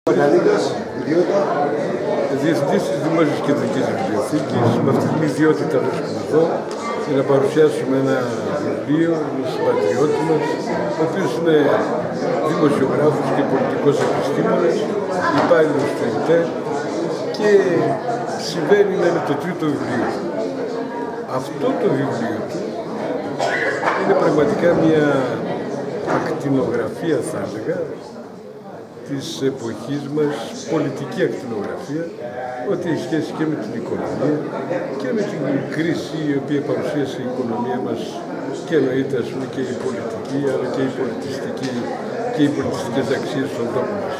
Μαργαρίτας, ιδιότητα. Διευθυντής της Δημόσιας Κεντρικής Βιβλιοθήκης. Με αυτή την ιδιότητα βρίσκομαι εδώ για να παρουσιάσουμε ένα βιβλίο, ένα συμπατριώτη μας, ο οποίος είναι δημοσιογράφος και πολιτικός επιστήμονας, υπάλληλος του ΕΤΕ και συμβαίνει να είναι το τρίτο βιβλίο του. Αυτό το βιβλίο του είναι πραγματικά μια ακτινογραφία, θα έλεγα, της εποχής μας, πολιτική ακτινογραφία, ό,τι έχει σχέση και με την οικονομία και με την κρίση η οποία παρουσίασε η οικονομία μας και εννοείται και η πολιτική, αλλά και η πολιτιστική και οι πολιτιστικές αξίες στον τόπο μας.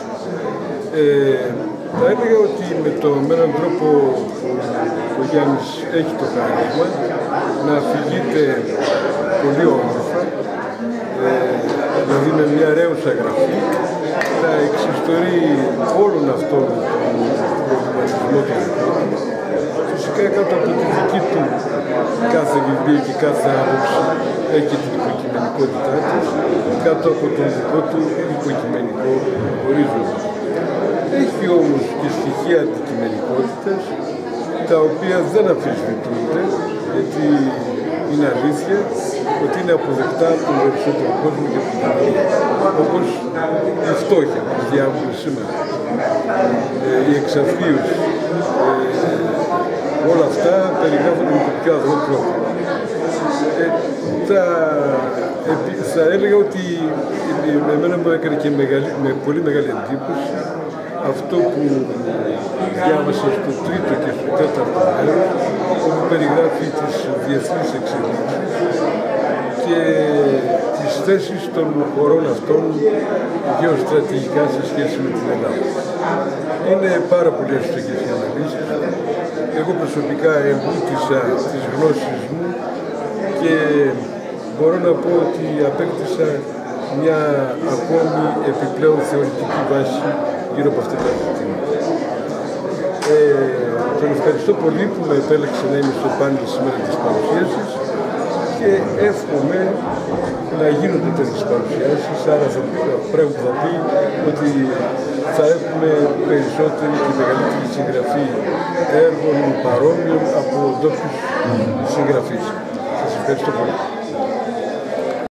Θα έλεγα ότι με έναν τρόπο ο Γιάννης έχει το χάρισμα να αφηγείται πολύ όμορφα, δηλαδή με μια ρέουσα γραφή, να εξιστορεί όλον αυτόν τον προβληματισμό του ανθρώπου. Φυσικά κάτω από τη δική του κάθε βιβλίο και κάθε άποψη έχει την υποκειμενικότητά της, κάτω από τον δικό του υποκειμενικό ορίζοντα. Έχει όμως και στοιχεία αντικειμενικότητας, τα οποία δεν αμφισβητούνται, γιατί είναι αλήθεια ότι είναι αποδεκτά από τον περισσότερο κόσμο και την κοινωνία. Όπως η φτώχεια που διάβουμε σήμερα, η εξαθλίωση, όλα αυτά περιγράφονται με τον πιο αδρό τρόπο. Θα έλεγα ότι εμένα μου έκανε και με πολύ μεγάλη εντύπωση αυτό που διάβασα στο τρίτο και στο τέταρτο μέρος, όπου περιγράφει τις διεθνείς εξελίξεις και τις θέσεις των χωρών αυτών γεωστρατηγικά σε σχέση με την Ελλάδα. Είναι πάρα πολύ εύστοχες οι αναλύσεις. Εγώ προσωπικά εμπούτησα τις γνώσεις μου και μπορώ να πω ότι απέκτησα μια ακόμη επιπλέον θεωρητική βάση γύρω από αυτά τα ζητήματα. Τον ευχαριστώ πολύ που με επέλεξε να είμαι στο πάνελ σήμερα της παρουσίασης και εύχομαι να γίνονται τέτοιες παρουσιάσεις, άρα πρέπει να πει ότι θα έχουμε περισσότερη και μεγαλύτερη συγγραφή έργων παρόμοιων από ντόπιους συγγραφείς. Σας ευχαριστώ πολύ.